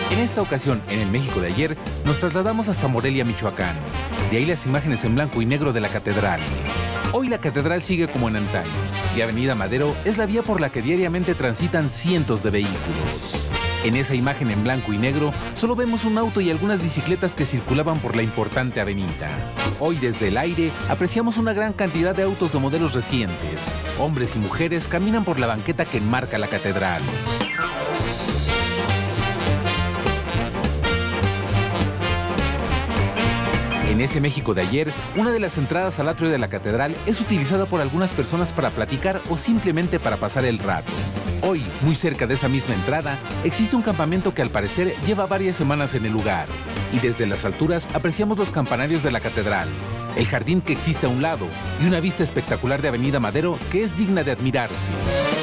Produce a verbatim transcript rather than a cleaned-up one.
En esta ocasión, en el México de ayer, nos trasladamos hasta Morelia, Michoacán. De ahí las imágenes en blanco y negro de la catedral. Hoy la catedral sigue como en antaño, y Avenida Madero es la vía por la que diariamente transitan cientos de vehículos. En esa imagen en blanco y negro, solo vemos un auto y algunas bicicletas que circulaban por la importante avenida. Hoy desde el aire apreciamos una gran cantidad de autos de modelos recientes. Hombres y mujeres caminan por la banqueta que enmarca la catedral. En ese México de ayer, una de las entradas al atrio de la catedral es utilizada por algunas personas para platicar o simplemente para pasar el rato. Hoy, muy cerca de esa misma entrada, existe un campamento que al parecer lleva varias semanas en el lugar. Y desde las alturas apreciamos los campanarios de la catedral, el jardín que existe a un lado y una vista espectacular de Avenida Madero que es digna de admirarse.